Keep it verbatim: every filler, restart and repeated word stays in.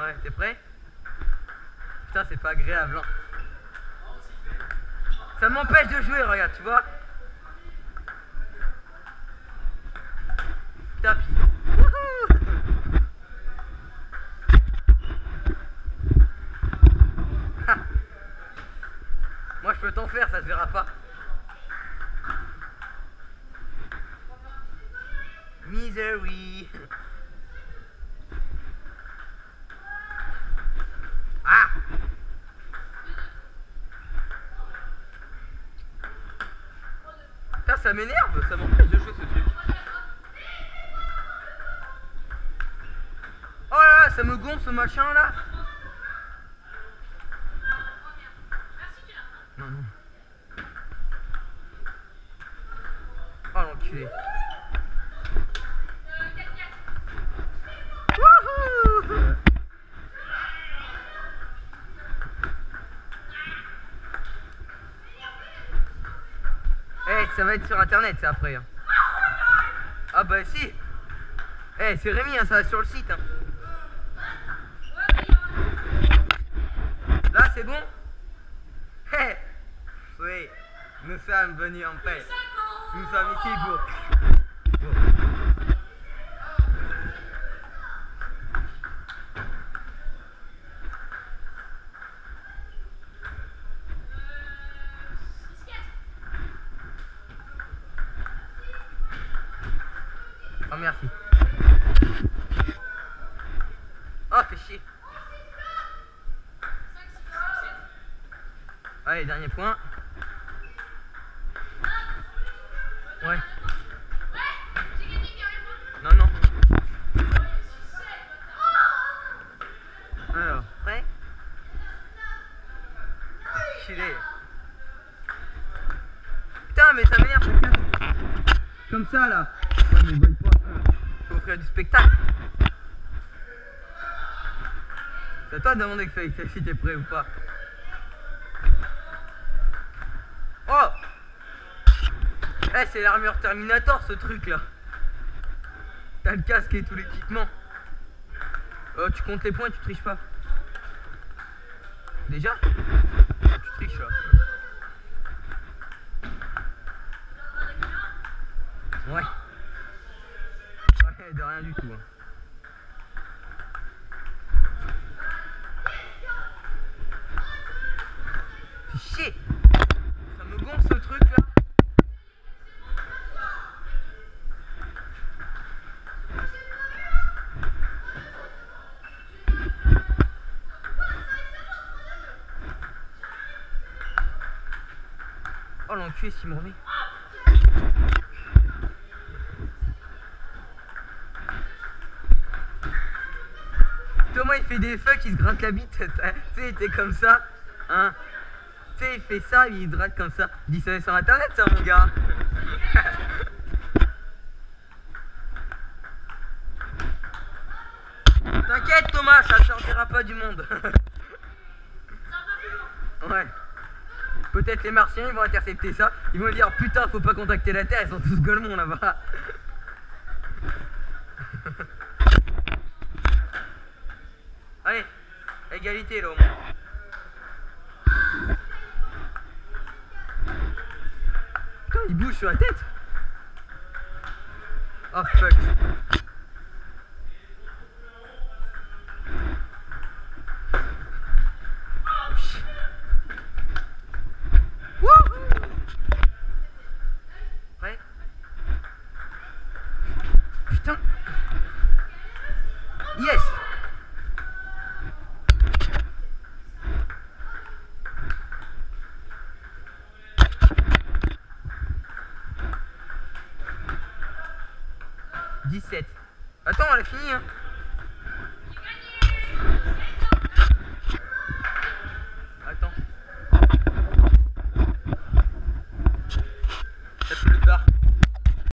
Ouais, t'es prêt? Putain, c'est pas agréable, hein. Ça m'empêche de jouer, regarde, tu vois. Tapis. Moi, je peux t'en faire, ça se verra pas. Misery. Ah! Putain, ça m'énerve, ça m'empêche de jouer ce truc. Oh là là, ça me gonfle ce machin là. Non, non. Oh l'enculé. Wouhou! Eh, ça va être sur internet ça après. Hein. Ah bah si. Eh, c'est Rémi, hein, ça va sur le site. Hein. Là, c'est bon? Eh, oui, nous sommes venus en paix. Nous sommes ici pour... Oh merci. Oh, fais chier. Allez, dernier point. Ouais. Non, non. Alors, prêt? Chiller. Putain, mais ça m'énerve, ça casse. Comme ça, là. Ouais, mais ils pas. Faut offrir du spectacle. C'est à toi de demander que Fake, si t'es prêt ou pas. Oh! Eh, c'est l'armure Terminator ce truc là. T'as le casque et tout l'équipement. Oh, tu comptes les points, tu triches pas. Déjà? Tu triches là. Ouais. Ouais, de rien du tout. Hein. Fais chier! Ça me gonfle ce truc là. Oh l'enculé s'il me remet. Thomas il fait des fucks, il se gratte la bite. Tu sais, il était comme ça. Hein. Tu sais, il fait ça, il se gratte comme ça. Il dit ça sur internet ça mon gars. T'inquiète Thomas, ça sortira pas du monde. Ouais. Peut-être les martiens ils vont intercepter ça. Ils vont dire putain faut pas contacter la Terre, ils sont tous golemons là-bas. Allez, égalité là au moins. Putain il bouge sur la tête. Oh fuck. Putain. Yes. dix-sept. Attends, on a fini hein.